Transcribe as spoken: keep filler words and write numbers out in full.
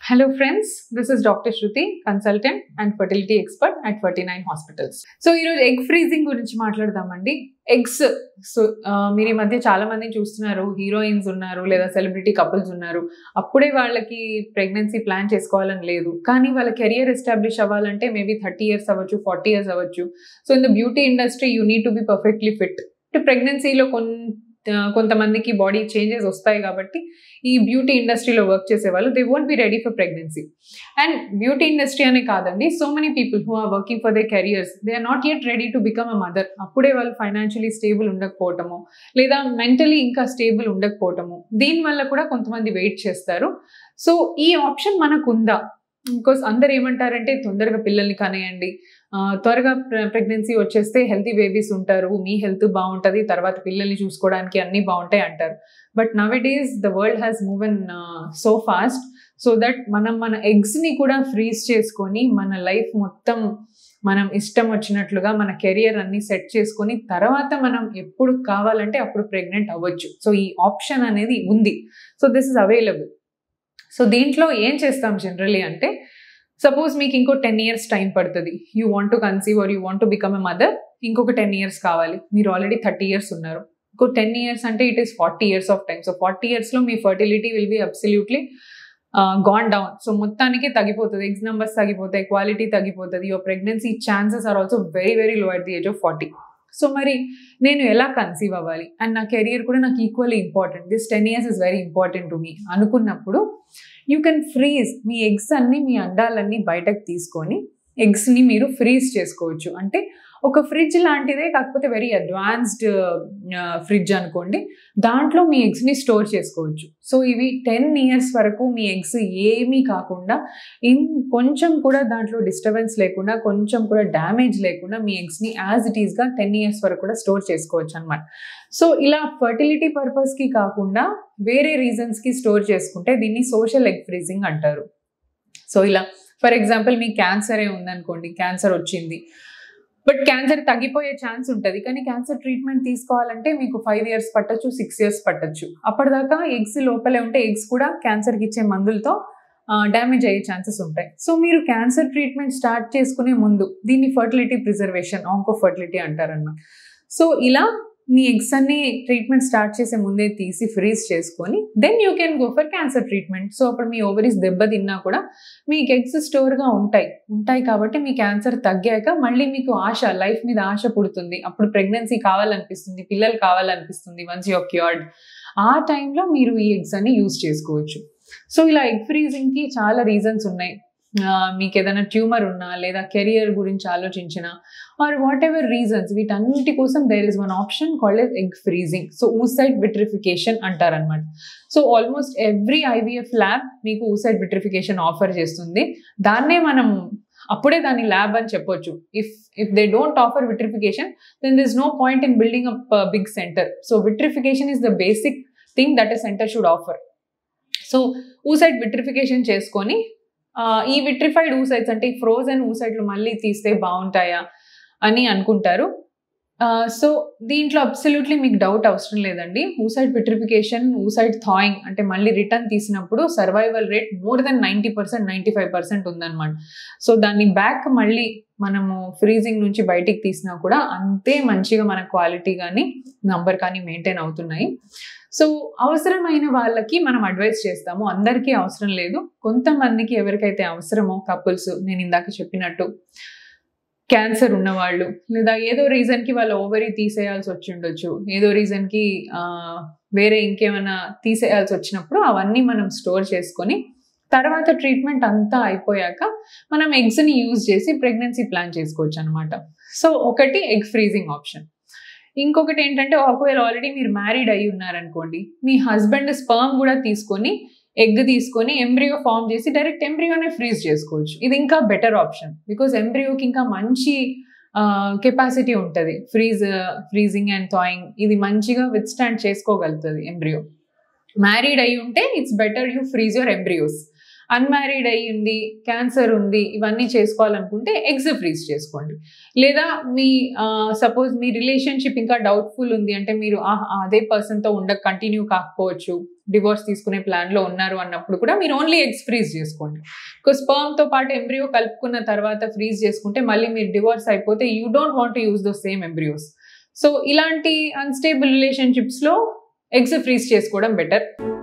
Hello friends, this is Doctor Shruti, consultant and fertility expert at forty-nine Hospitals. So ఈ రోజు egg freezing గురించి మాట్లాడదామండి. Eggs so మీరు ఈ మధ్య చాలా మందిని చూస్తున్నారు, హీరోయిన్స్ ఉన్నారు లేదా సెలబ్రిటీ కపుల్స్ ఉన్నారు. అప్పుడే వాళ్ళకి ప్రెగ్నెన్సీ ప్లాన్ చేసుకోవాలని లేదు, కానీ వాళ్ళ కెరియర్ ఎస్టాబ్లిష్ అవ్వాలంటే మేబీ థర్టీ ఇయర్స్ అవ్వచ్చు, ఫార్టీ ఇయర్స్ అవ్వచ్చు. So in the beauty industry you need to be perfectly fit. ప్రెగ్నెన్సీలో కొన్ని కొంతమందికి బాడీ చేంజెస్ వస్తాయి కాబట్టి ఈ బ్యూటీ ఇండస్ట్రీలో వర్క్ చేసే వాళ్ళు they won't be ready for pregnancy. And beauty industry అనే కాదండి, so many people who are working for they careers they are not yet ready to become a mother. అప్పుడే వాళ్ళు ఫైనాన్షియలీ స్టేబుల్ ఉండకపోవటము లేదా mentally ఇంకా stable ఉండకపోవటము, దీనివల్ల కూడా కొంతమంది wait చేస్తారు. సో ఈ ఆప్షన్ మనకు ఉందా? బికాస్ అందరు ఏమంటారంటే తొందరగా పిల్లల్ని కనేయండి, త్వరగా ప్రెగ్నెన్సీ వచ్చేస్తే హెల్తీ బేబీస్ ఉంటారు, మీ హెల్త్ బాగుంటుంది, తర్వాత పిల్లల్ని చూసుకోవడానికి అన్నీ బాగుంటాయి అంటారు. But nowadays the world has moving so fast so that మనం మన ఎగ్స్ని కూడా ఫ్రీజ్ చేసుకొని మన లైఫ్ మొత్తం మనం ఇష్టం వచ్చినట్లుగా మన కెరియర్ అన్ని సెట్ చేసుకొని తర్వాత మనం ఎప్పుడు కావాలంటే అప్పుడు ప్రెగ్నెంట్ అవ్వచ్చు. సో ఈ ఆప్షన్ అనేది ఉంది. So this is available. So దీంట్లో ఏం చేస్తాం జనరలీ అంటే, సపోజ్ మీకు ఇంకో టెన్ ఇయర్స్ టైం పడుతుంది, you want to conceive or you want to become a mother. ఇంకొక టెన్ ఇయర్స్ కావాలి, మీరు ఆల్రెడీ థర్టీ ఇయర్స్ ఉన్నారు. ఇంకో టెన్ ఇయర్స్ అంటే it is forty years of time. So forty ఇయర్స్లో మీ fertility will be absolutely gone down. So మొత్తానికి తగ్గిపోతుంది, ఎగ్స్ నెంబర్స్ తగ్గిపోతాయి, క్వాలిటీ తగ్గిపోతుంది. Your pregnancy chances are also very very low at the age of forty. So మరి నేను ఎలా conceive అవ్వాలి అండ్ నా కెరియర్ కూడా నాకు equally important, this ten years is very important to me అనుకున్నప్పుడు యూ కెన్ ఫ్రీజ్. మీ ఎగ్స్ అన్ని మీ అండాలన్నీ బయటకు తీసుకొని ఎగ్స్ని మీరు ఫ్రీజ్ చేసుకోవచ్చు. అంటే ఒక ఫ్రిడ్జ్ లాంటిదే, కాకపోతే వెరీ అడ్వాన్స్డ్ ఫ్రిడ్జ్ అనుకోండి, దాంట్లో మీ ఎగ్స్ని స్టోర్ చేసుకోవచ్చు. సో ఇవి టెన్ ఇయర్స్ వరకు మీ ఎగ్స్ ఏమీ కాకుండా, ఇన్ కొంచెం కూడా దాంట్లో డిస్టర్బెన్స్ లేకుండా, కొంచెం కూడా డ్యామేజ్ లేకుండా మీ ఎగ్స్ని యాజ్ ఇట్ ఈస్గా టెన్ ఇయర్స్ వరకు కూడా స్టోర్ చేసుకోవచ్చు అనమాట. సో ఇలా ఫర్టిలిటీ పర్పస్కి కాకుండా వేరే రీజన్స్కి స్టోర్ చేసుకుంటే దీన్ని సోషల్ ఎగ్ ఫ్రీజింగ్ అంటారు. సో ఇలా ఫర్ ఎగ్జాంపుల్ మీకు క్యాన్సరే ఉందనుకోండి, క్యాన్సర్ వచ్చింది, బట్ క్యాన్సర్ తగ్గిపోయే ఛాన్స్ ఉంటుంది, కానీ క్యాన్సర్ ట్రీట్మెంట్ తీసుకోవాలంటే మీకు ఫైవ్ ఇయర్స్ పట్టచ్చు, సిక్స్ ఇయర్స్ పట్టచ్చు. అప్పటిదాకా ఎగ్స్ లోపలే ఉంటే ఎగ్స్ కూడా క్యాన్సర్కి ఇచ్చే మందులతో డ్యామేజ్ అయ్యే ఛాన్సెస్ ఉంటాయి. సో మీరు క్యాన్సర్ ట్రీట్మెంట్ స్టార్ట్ చేసుకునే ముందు దీన్ని ఫర్టిలిటీ ప్రిజర్వేషన్, ఆంకో ఫర్టిలిటీ అంటారన్నమాట. సో ఇలా మీ ఎగ్స్ అన్ని ట్రీట్మెంట్ స్టార్ట్ చేసే ముందే తీసి ఫ్రీజ్ చేసుకొని then you can go for cancer treatment. So అప్పుడు మీ ఓవరీస్ దెబ్బ తిన్నా కూడా మీకు ఎగ్స్ స్టోర్గా ఉంటాయి ఉంటాయి కాబట్టి మీ క్యాన్సర్ తగ్గాక మళ్ళీ మీకు ఆశ, లైఫ్ మీద ఆశ పుడుతుంది. అప్పుడు ప్రెగ్నెన్సీ కావాలనిపిస్తుంది, పిల్లలు కావాలనిపిస్తుంది. వన్స్ యూర్ క్యూర్డ్, ఆ టైంలో మీరు ఈ ఎగ్స్ అన్ని యూజ్ చేసుకోవచ్చు. సో ఇలా ఎగ్ ఫ్రీజింగ్కి చాలా రీజన్స్ ఉన్నాయి. మీకు ఏదైనా ట్యూమర్ ఉన్నా లేదా కెరియర్ గురించి ఆలోచించినా ఆర్ వాట్ ఎవర్ రీజన్స్, వీటన్నిటి కోసం there is one option called as egg freezing. So oocyte vitrification అంటారనమాట. So almost every IVF lab మీకు ఊసైడ్ విట్రిఫికేషన్ ఆఫర్ చేస్తుంది. దాన్నే మనం అప్పుడే దాన్ని ల్యాబ్ అని చెప్పొచ్చు. If if they don't offer vitrification then this no point in building up big centre. So vitrification is the basic thing that a centre should offer. So oocyte vitrification చేసుకొని ఈ vitrified ఊసైడ్స్ అంటే ఈ frozen ఊసైడ్లు మళ్ళీ తీస్తే బాగుంటాయా అని అనుకుంటారు. So దీంట్లో అబ్సల్యూట్లీ మీకు డౌట్ అవసరం లేదండి. ఊసైడ్ విట్రిఫికేషన్, ఊసైడ్ థాయింగ్ అంటే మళ్ళీ రిటర్న్ తీసినప్పుడు survival rate more than ninety percent ninety five percent ఉందన్నమాట. సో దాన్ని బ్యాక్ మళ్ళీ మనము ఫ్రీజింగ్ నుంచి బయటికి తీసినా కూడా అంతే మంచిగా మన క్వాలిటీ కానీ నంబర్ కానీ మెయింటైన్ అవుతున్నాయి. సో అవసరమైన వాళ్ళకి మనం అడ్వైస్ చేస్తాము, అందరికీ అవసరం లేదు. కొంతమందికి ఎవరికైతే అవసరమో కపుల్స్, నేను ఇందాక చెప్పినట్టు క్యాన్సర్ ఉన్నవాళ్ళు లేదా ఏదో రీజన్కి వాళ్ళ ఓవరీ తీసేయాల్సి వచ్చి ఉండొచ్చు, ఏదో రీజన్కి వేరే ఇంకేమైనా తీసేయాల్సి వచ్చినప్పుడు అవన్నీ మనం స్టోర్ చేసుకొని తర్వాత ట్రీట్మెంట్ అంతా అయిపోయాక మనం ఎగ్స్ని యూజ్ చేసి ప్రెగ్నెన్సీ ప్లాన్ చేసుకోవచ్చు అనమాట. సో ఒకటి ఎగ్ ఫ్రీజింగ్ ఆప్షన్. ఇంకొకటి ఏంటంటే, ఒకవేళ ఆల్రెడీ మీరు మ్యారీడ్ అయి ఉన్నారనుకోండి, మీ హస్బెండ్ స్పర్మ్ కూడా తీసుకొని ఎగ్ తీసుకొని ఎంబ్రియో ఫామ్ చేసి డైరెక్ట్ ఎంబ్రియోనే ఫ్రీజ్ చేసుకోవచ్చు. ఇది ఇంకా బెటర్ ఆప్షన్, బికాజ్ ఎంబ్రియోకి ఇంకా మంచి కెపాసిటీ ఉంటుంది. ఫ్రీజ్ ఫ్రీజింగ్ అండ్ థాయింగ్ ఇది మంచిగా విత్ స్టాండ్ చేసుకోగలుగుతుంది ఎంబ్రియో. మ్యారీడ్ అయి ఉంటే it's better you freeze your embryos. Unmarried అయ్యింది, క్యాన్సర్ ఉంది, ఇవన్నీ చేసుకోవాలనుకుంటే ఎగ్స్ ఫ్రీజ్ చేసుకోండి. లేదా మీ సపోజ్ మీ రిలేషన్షిప్ ఇంకా డౌట్ఫుల్ ఉంది అంటే మీరు అదే పర్సన్తో ఉండ కంటిన్యూ కాకపోవచ్చు, డివోర్స్ తీసుకునే ప్లాన్లో ఉన్నారు అన్నప్పుడు కూడా మీరు ఓన్లీ ఎగ్స్ ఫ్రీజ్ చేసుకోండి. బికాస్ స్పర్మ్తో పాటు ఎంబ్రియో కలుపుకున్న తర్వాత ఫ్రీజ్ చేసుకుంటే మళ్ళీ మీరు డివోర్స్ అయిపోతే you don't want to use those same embryos. So ఇలాంటి అన్స్టేబుల్ రిలేషన్షిప్స్లో ఎగ్స్ ఫ్రీజ్ చేసుకోవడం బెటర్.